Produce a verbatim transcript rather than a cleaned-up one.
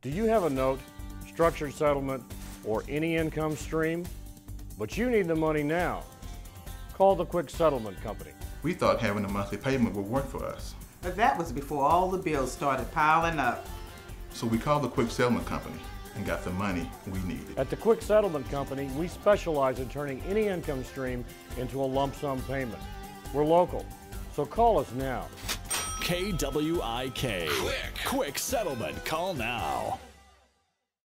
Do you have a note, structured settlement, or any income stream? But you need the money now. Call the KWIK Settlement Company. We thought having a monthly payment would work for us. But that was before all the bills started piling up. So we called the KWIK Settlement Company and got the money we needed. At the KWIK Settlement Company, we specialize in turning any income stream into a lump sum payment. We're local, so call us now. K W I K. KWIK. KWIK Settlement. Call now.